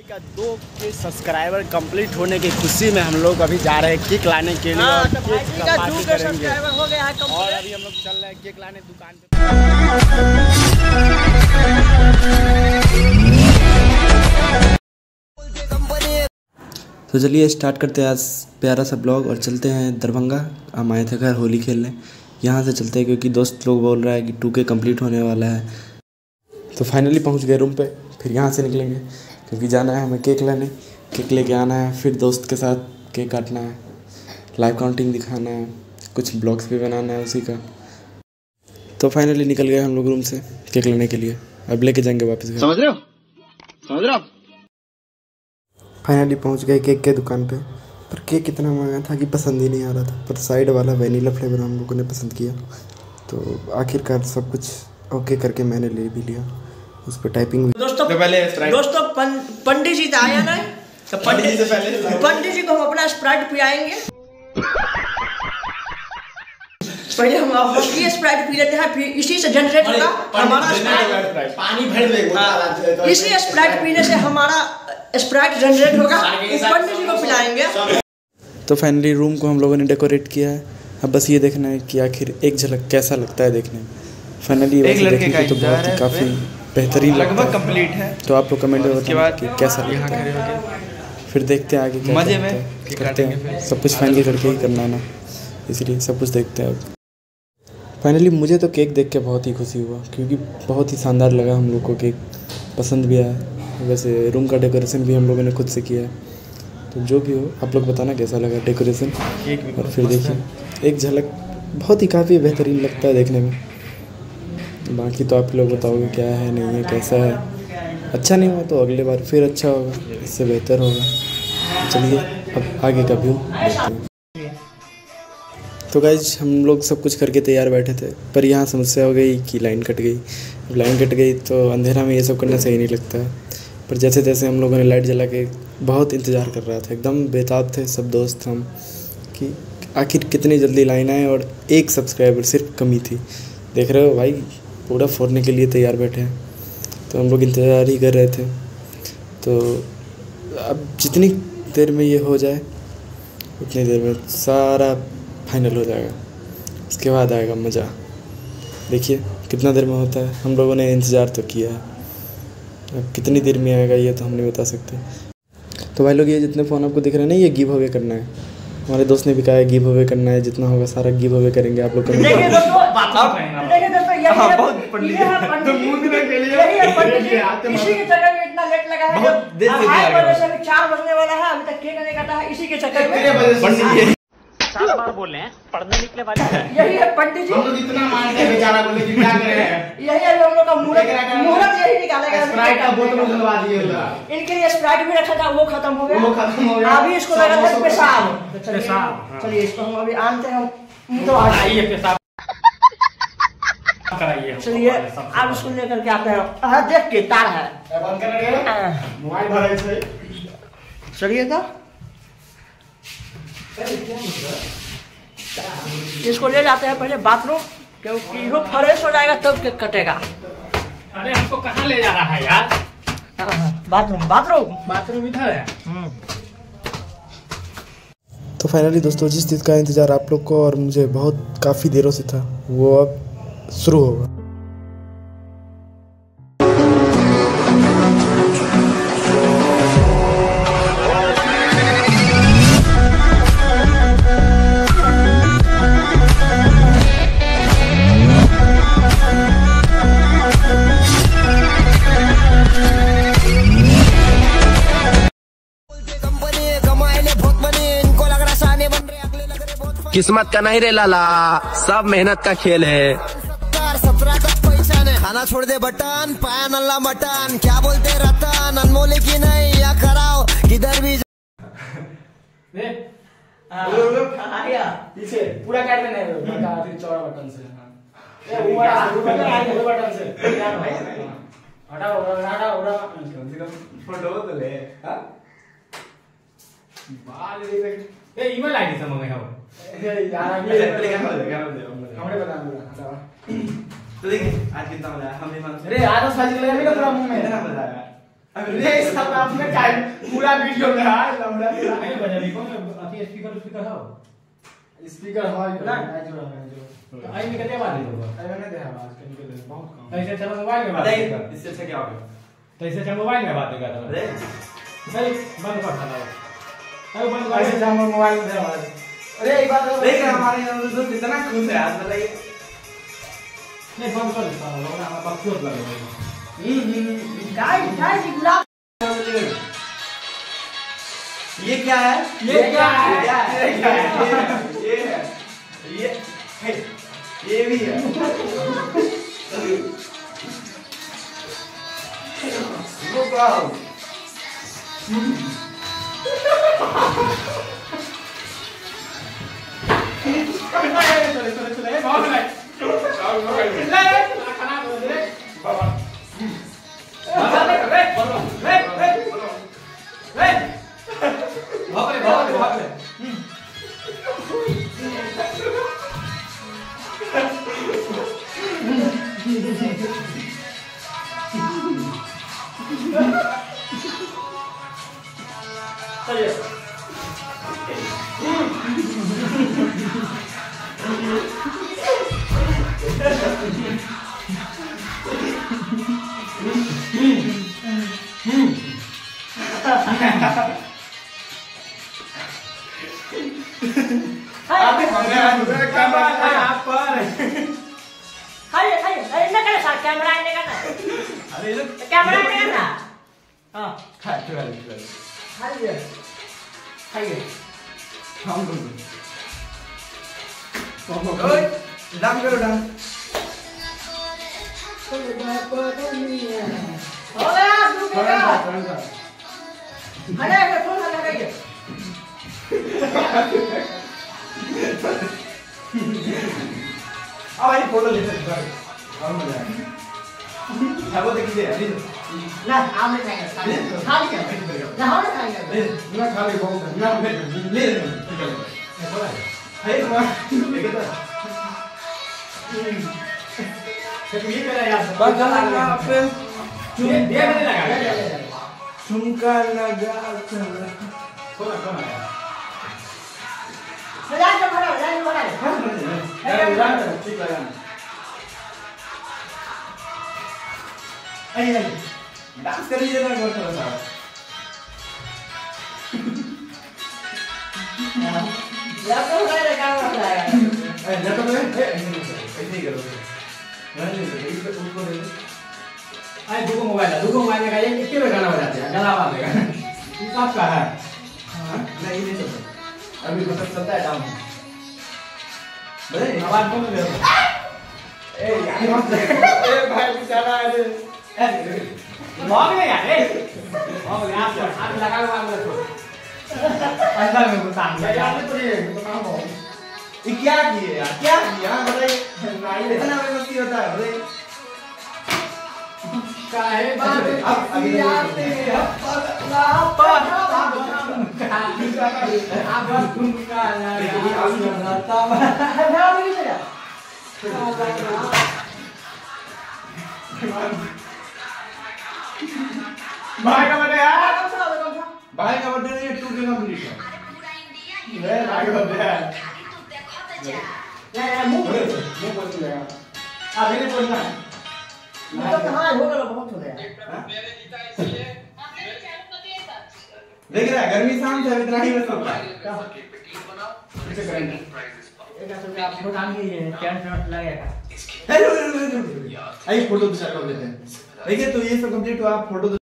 का 2K subscriber complete होने की खुशी में हम लोग अभी जा रहे हैं केक लाने के लिए और केक का पार्टी करेंगे। हो गया है और अभी हम लोग चल रहे हैं केक लाने दुकान पे। तो चलिए स्टार्ट करते हैं आज प्यारा सा ब्लॉग और चलते हैं दरभंगा। हम आए थे घर होली खेलने, यहाँ से चलते हैं क्योंकि दोस्त लोग बोल रहा है कि 2K कंप्लीट होने वाला है। तो फाइनली पहुँच गए रूम पे, फिर यहाँ से निकलेंगे क्योंकि जाना है हमें केक लाने, केक लेके आना है, फिर दोस्त के साथ केक काटना है, लाइव काउंटिंग दिखाना है, कुछ ब्लॉग्स भी बनाना है उसी का। तो फाइनली निकल गए हम लोग रूम से केक लेने के लिए, अब लेके जाएंगे वापस घर। समझ रहे हो? फाइनली पहुंच गए केक के दुकान पे, पर केक इतना महंगा था कि पसंद ही नहीं आ रहा था, पर साइड वाला वेनिला फ्लेवर हम लोगों ने पसंद किया। तो आखिरकार सब कुछ ओके करके मैंने ले भी लिया, उस पर टाइपिंग भी। दोस्तों पंडित जी आया ना, तो पंडित जी को हम अपना स्प्राइट पिलाएंगे। पहले हम असली स्प्राइट पी लेते हैं, फिर इसी से जनरेट होगा हमारा स्प्राइट। पानी भर देगा, इसी स्प्राइट पीने से हमारा स्प्राइट जनरेट होगा, पंडित जी को पिलाएंगे। तो फाइनली रूम को हम लोगों ने डेकोरेट किया है, अब बस ये देखना है कि आखिर एक झलक कैसा लगता है देखने में। फाइनली देखने तो बहुत ही काफ़ी बेहतरीन लगभग कंप्लीट है। तो आप लोग कमेंट में बताएं कि कैसा लगता है, फिर देखते हैं आगे क्या मजे में करते हैं। सब कुछ फाइनली करके ही करना है ना, इसलिए सब कुछ देखते हैं अब। फाइनली मुझे तो केक देख के बहुत ही खुशी हुआ क्योंकि बहुत ही शानदार लगा, हम लोग को केक पसंद भी आया। वैसे रूम का डेकोरेशन भी हम लोगों ने खुद से किया है, तो जो भी हो आप लोग बताना कैसा लगा डेकोरेशन। और फिर देखिए एक झलक बहुत ही काफ़ी बेहतरीन लगता है देखने में, बाकी तो आप लोग बताओगे क्या है नहीं है कैसा है। अच्छा नहीं हुआ तो अगले बार फिर अच्छा होगा, इससे बेहतर होगा। चलिए अब आगे का व्यू देखते हैं। तो गाइज हम लोग सब कुछ करके तैयार बैठे थे, पर यहाँ समस्या हो गई कि लाइन कट गई। अब लाइन कट गई तो अंधेरा में ये सब करना सही नहीं लगता है, पर जैसे तैसे हम लोगों ने लाइट जला के बहुत इंतज़ार कर रहा था, एकदम बेताब थे सब दोस्त हम कि आखिर कितनी जल्दी लाइन आए। और एक सब्सक्राइबर सिर्फ कमी थी, देख रहे हो भाई पूरा फोड़ने के लिए तैयार बैठे हैं। तो हम लोग इंतज़ार ही कर रहे थे। तो अब जितनी देर में ये हो जाए उतनी देर में सारा फाइनल हो जाएगा, उसके बाद आएगा मज़ा। देखिए कितना देर में होता है, हम लोगों ने इंतज़ार तो किया है, अब कितनी देर में आएगा ये तो हम नहीं बता सकते। तो भाई लोग ये जितने फ़ोन आपको दिख रहे हैं ना, ये गिव अवे करना है। हमारे दोस्त ने भी कहा है गिव अवे करना है, जितना होगा सारा गिव अवे करेंगे। आप लोग बार बोल रहे हैं पढ़ने निकले वाले यही है पंडित जी। हम लोग इतना मानते हैं बेचारा को, लेकिन क्या करें, यही है हम लोग का मुहूर्त यही निकालेगा। स्प्राइट का बोतल उगलवा दिए, इनके लिए स्प्राइट भी रखा था, वो खत्म हो गया। अभी इसको लगा था पेशाब। चलिए इसको हम अभी आनते हैं, तो आइए पेशाब कराइए। चलिए आप इसको लेकर के आते हैं, देख के तार है मोबाइल भरा। चलिए तो इसको ले जाते हैं पहले बाथरूम, क्योंकि वो फ्रेश हो जाएगा तब केक कटेगा। अरे हमको कहाँ ले जा रहा है यार? बाथरूम इधर है। तो फाइनली दोस्तों जिस चीज़ का इंतज़ार आप लोग को और मुझे बहुत काफ़ी देरों से था, वो अब शुरू होगा। किस्मत का नहीं रे लाला, सब मेहनत का खेल है। 17 तक पैसा ने खाना छोड़ दे बटन, पाया नल्ला मटन, क्या बोलते रतन, अनमोले की नहीं या कराओ किधर भी पीछे पूरा काट देना है चौड़ा बटन से। फोटो तो ले ईमेल आईडी से मंगाया हो यार, हमने बता दिया। तो देखिए आज कितना मजा आया, हमने अरे आज साजिश लगा मेरा पूरा मुंह में ना मजा आया। अरे सब आपने टाइम पूरा वीडियो में है लंबा नहीं बजा रही कौन अथी स्पीकर हो स्पीकर हमारी ना। जो आई में कितने बार होगा अरे मैंने देखा आज के निकल बहुत कम तो इसे चलो मोबाइल में बात कर इससे अच्छा क्या होगा तो इसे चलो मोबाइल में बात कर अरे नहीं बंद कर साला अरे बंद कर ऐसे हम मोबाइल में आवाज अरे एक बात देख हमारे दोस्त इतना खुश है आज बताइए नहीं बंद कर देता हूं हमारा पास चोट लगेगा गाइस गुलाब ये क्या है ये क्या है ये भी है वाओ डांस करो डांस फोटो लेते वो देखिए ना आमने खाएंगे खाली क्या ना हम खाएंगे ना खाली बहुत ना ले है तो ये मेरा यार बस आप ये दे मैंने लगा झुमका लगा कौन है लाइन में भरा ठीक लगा आई डांस कर लीजिए ना थोड़ा सा लैपटॉप का काम करता है लैपटॉप में ऐसे ही करो नहीं इस पे उसको दे आई दो मोबाइल का एक के गाना बजाते हैं गला बांधेगा ये कब का है हां नहीं चलता अभी मतलब चलता है डाउन बड़े आवाज कम दे ए यार भाई बेचारा है भाग ले यार भाग ले आप लगा हुआ है अंदर में घुसा यार तो ये क्या किए यार क्या किया बताइए इतना मस्ती होता है बताइए काहे बात अब अभी आते आप तुमका भाई का बर्थडे है भाई का बर्थडे नहीं 2 के कंप्लीट है ये भाई का बर्थडे है यार मुंह बोल लेगा आप मैंने बोलना है मतलब हां हो गया बहुत हो गया देख रहा है गर्मी शाम से इतना ही बस होता है इसे करेंगे एक तो आप बताएंगे ये क्या शॉट लगेगा आई फोटो दूसरा कर लेते हैं देखिए तो ये सब कंप्लीट हुआ आप फोटो